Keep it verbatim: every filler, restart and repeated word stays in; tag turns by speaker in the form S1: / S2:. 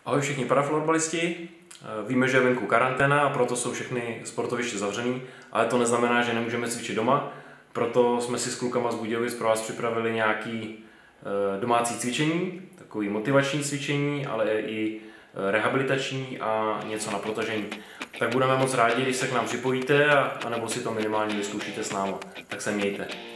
S1: Ahoj všichni paraflorbalisti. Víme, že je venku karanténa a proto jsou všechny sportoviště zavřený, ale to neznamená, že nemůžeme cvičit doma. Proto jsme si s klukama z Budějovic pro vás připravili nějaký domácí cvičení, takový motivační cvičení, ale i rehabilitační a něco na protažení. Tak budeme moc rádi, když se k nám připojíte a, a nebo si to minimálně vyzkoušíte s náma. Tak se mějte.